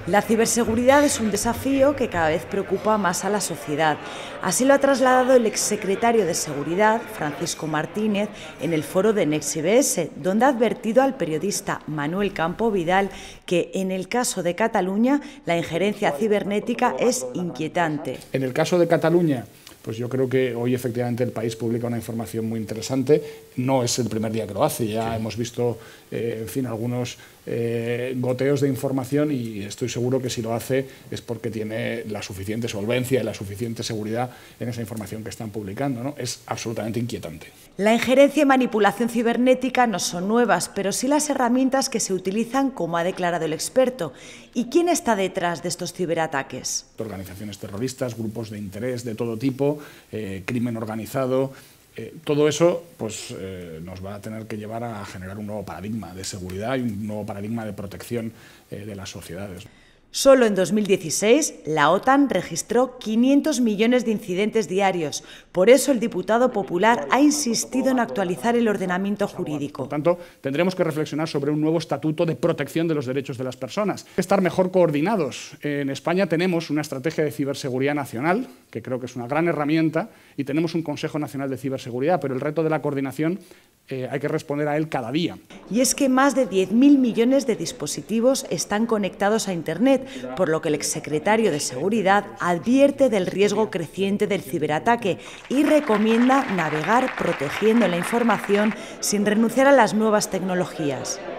La ciberseguridad es un desafío que cada vez preocupa más a la sociedad. Así lo ha trasladado el exsecretario de Seguridad, Francisco Martínez, en el foro de NextCBS, donde ha advertido al periodista Manuel Campo Vidal que, en el caso de Cataluña, la injerencia cibernética es inquietante. En el caso de Cataluña, pues yo creo que hoy efectivamente el país publica una información muy interesante. No es el primer día que lo hace, ya hemos visto algunos goteos de información y estoy seguro que si lo hace es porque tiene la suficiente solvencia y la suficiente seguridad en esa información que están publicando, ¿no? Es absolutamente inquietante. La injerencia y manipulación cibernética no son nuevas, pero sí las herramientas que se utilizan, como ha declarado el experto. ¿Y quién está detrás de estos ciberataques? Organizaciones terroristas, grupos de interés de todo tipo, crimen organizado. Todo eso pues, nos va a tener que llevar a generar un nuevo paradigma de seguridad y un nuevo paradigma de protección de las sociedades. Solo en 2016, la OTAN registró 500 millones de incidentes diarios. Por eso el diputado popular ha insistido en actualizar el ordenamiento jurídico. Por tanto, tendremos que reflexionar sobre un nuevo estatuto de protección de los derechos de las personas. Hay que estar mejor coordinados. En España tenemos una estrategia de ciberseguridad nacional, que creo que es una gran herramienta, y tenemos un Consejo Nacional de Ciberseguridad, pero el reto de la coordinación hay que responder a él cada día. Y es que más de 10.000 millones de dispositivos están conectados a Internet, por lo que el exsecretario de Seguridad advierte del riesgo creciente del ciberataque y recomienda navegar protegiendo la información sin renunciar a las nuevas tecnologías.